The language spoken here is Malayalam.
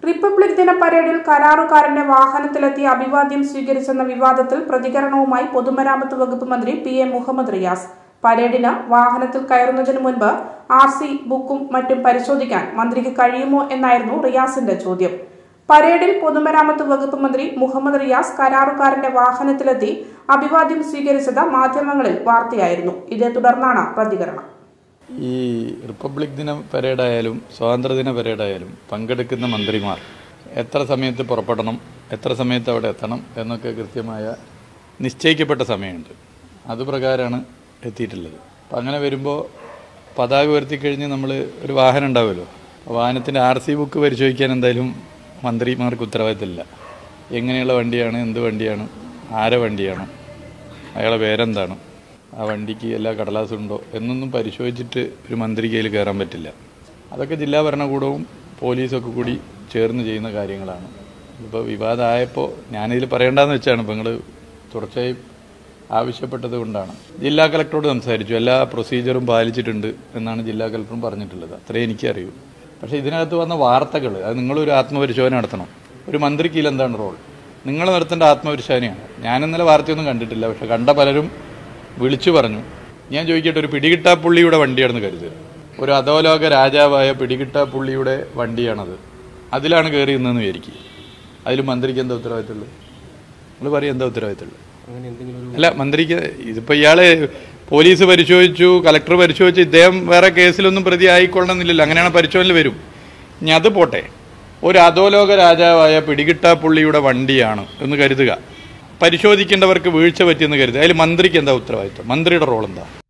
റിപ്പബ്ലിക് ദിന പരേഡിൽ കരാറുകാരന്റെ വാഹനത്തിലെത്തിയ അഭിവാദ്യം സ്വീകരിച്ചെന്ന വിവാദത്തിൽ പ്രതികരണവുമായി പൊതുമരാമത്ത് വകുപ്പ് മന്ത്രി PM മുഹമ്മദ് റിയാസ്. പരേഡിന് വാഹനത്തിൽ കയറുന്നതിന് മുൻപ് RC ബുക്കും മറ്റും പരിശോധിക്കാൻ മന്ത്രിക്ക് കഴിയുമോ എന്നായിരുന്നു റിയാസിന്റെ ചോദ്യം. പരേഡിൽ പൊതുമരാമത്ത് വകുപ്പ് മന്ത്രി മുഹമ്മദ് റിയാസ് കരാറുകാരന്റെ വാഹനത്തിലെത്തി അഭിവാദ്യം സ്വീകരിച്ചത് മാധ്യമങ്ങളിൽ വാർത്തയായിരുന്നു. ഇതേ തുടർന്നാണ് പ്രതികരണം. ഈ റിപ്പബ്ലിക് ദിന പരേഡായാലും സ്വാതന്ത്ര്യദിന പരേഡായാലും പങ്കെടുക്കുന്ന മന്ത്രിമാർ എത്ര സമയത്ത് പുറപ്പെടണം, എത്ര സമയത്ത് അവിടെ എത്തണം എന്നൊക്കെ കൃത്യമായ നിശ്ചയിക്കപ്പെട്ട സമയമുണ്ട്. അതുപ്രകാരമാണ് എത്തിയിട്ടുള്ളത്. അപ്പം അങ്ങനെ വരുമ്പോൾ പതാക ഉയർത്തിക്കഴിഞ്ഞ് നമ്മൾ ഒരു വാഹനം ഉണ്ടാവുമല്ലോ, വാഹനത്തിൻ്റെ RC ബുക്ക് പരിശോധിക്കാൻ എന്തായാലും മന്ത്രിമാർക്ക് ഉത്തരവാദിത്തമില്ല. എങ്ങനെയുള്ള വണ്ടിയാണ്, എന്ത് വണ്ടിയാണ്, ആരെ വണ്ടിയാണ്, അയാളെ പേരെന്താണ്, ആ വണ്ടിക്ക് എല്ലാ കടലാസും ഉണ്ടോ എന്നൊന്നും പരിശോധിച്ചിട്ട് ഒരു മന്ത്രിക്ക് അതിൽ കയറാൻ പറ്റില്ല. അതൊക്കെ ജില്ലാ ഭരണകൂടവും പോലീസൊക്കെ കൂടി ചേർന്ന് ചെയ്യുന്ന കാര്യങ്ങളാണ്. ഇപ്പോൾ വിവാദമായപ്പോൾ ഞാനിതിൽ പറയേണ്ടതെന്ന് വെച്ചാണ്. ഇപ്പോൾ നിങ്ങൾ തുടർച്ചയായി ആവശ്യപ്പെട്ടത് കൊണ്ടാണ്. ജില്ലാ കളക്ടറോട് സംസാരിച്ചു. എല്ലാ പ്രൊസീജിയറും പാലിച്ചിട്ടുണ്ട് എന്നാണ് ജില്ലാ കളക്ടറും പറഞ്ഞിട്ടുള്ളത്. അത്രേ എനിക്കറിയൂ. പക്ഷേ ഇതിനകത്ത് വന്ന വാർത്തകൾ, അത് നിങ്ങളൊരു ആത്മപരിശോധന നടത്തണം. ഒരു മന്ത്രിക്ക് എന്താണ് റോൾ? നിങ്ങൾ നടത്തേണ്ട ആത്മപരിശോധനയാണ്. ഞാൻ ഇന്നലെ വാർത്തയൊന്നും കണ്ടിട്ടില്ല, പക്ഷെ കണ്ട പലരും വിളിച്ചു പറഞ്ഞു. ഞാൻ ചോദിക്കട്ടെ, ഒരു പിടികിട്ടാപ്പുള്ളിയുടെ വണ്ടിയാണെന്ന് കരുതുക. ഒരു അധോലോക രാജാവായ പിടികിട്ടാപ്പുള്ളിയുടെ വണ്ടിയാണത്. അതിലാണ് കയറി നിന്നെന്ന് വിചാരിക്കുക. അതിൽ മന്ത്രിക്ക് എന്താ ഉത്തരവാദിത്തമുള്ളൂ? നിങ്ങൾ പറയും, എന്താ ഉത്തരവാദിത്തമുള്ളൂ? അല്ല, മന്ത്രിക്ക് ഇതിപ്പോൾ ഇയാളെ പോലീസ് പരിശോധിച്ചു, കളക്ടർ പരിശോധിച്ചു, ഇദ്ദേഹം വേറെ കേസിലൊന്നും പ്രതി ആയിക്കൊള്ളണമെന്നില്ലല്ലോ. അങ്ങനെയാണ് പരിശോധനയിൽ വരും. ഇനി അത് പോട്ടെ, ഒരു അധോലോക രാജാവായ പിടികിട്ടാപ്പുള്ളിയുടെ വണ്ടിയാണ് എന്ന് കരുതുക. പരിശോധിക്കേണ്ടവർക്ക് വീഴ്ച പറ്റിയെന്ന് കരുതുക. അതിൽ മന്ത്രിക്ക് എന്താ ഉത്തരവാദിത്വം? മന്ത്രിയുടെ റോൾ എന്താ?